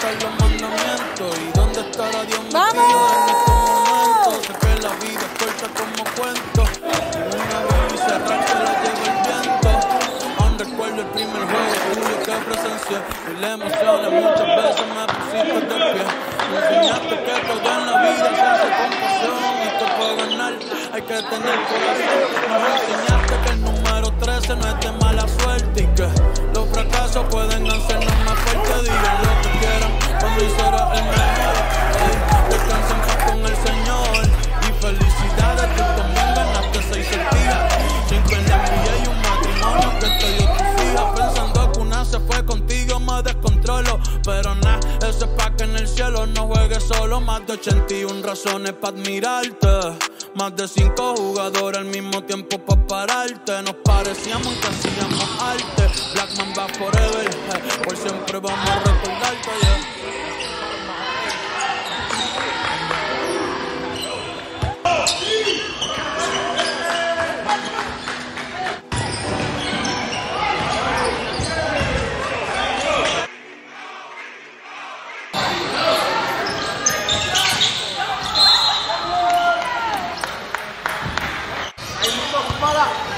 guardan los mandamientos. ¿Y dónde estará Dios mío en estos momentos? Sé que la vida es corta como cuento. Una vez y cerrar se la lleva el viento. Aún recuerdo el primer juego tuyo que presencié. Y la emociones muchas veces me pusiste de pie. Me enseñaste que todo en la vida se hace con pasión. Y que para ganar hay que tener corazón. Me enseñaste que el número 13 no es de mala suerte. Y que los fracasos pueden hacernos más fuertes. Digan lo que quieran, cuando hoy será el mejor. Descansa en paz con el Señor. Y felicidades, tú también ganaste 6 días. 5 en la milla y un matrimonio que te dio tu hija. Pensando que una se fue contigo me descontrolo. Pero nada, eso es pa' que en el cielo no juegues solo. Más de 81 razones pa' admirarte. Más de 5 jugadores al mismo tiempo pa' pararte. Nos parecíamos y que hacíamos arte. Blackman va forever, por siempre vamos a recordarte, yeah. Ahí mismo, para.